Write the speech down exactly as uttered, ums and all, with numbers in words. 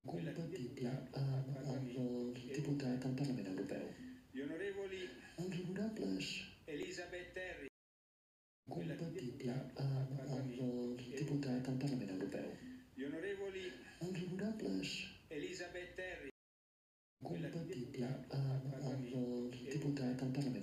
compatible amb, amb el diputat al Parlament Europeu. Gli onorevoli Els honorables Elizabeth Terry, compatible amb, amb el diputat al Parlament Europeu. gli onorevoli Els honorables Elizabeth Terry, compatible amb, amb el diputat al Parlament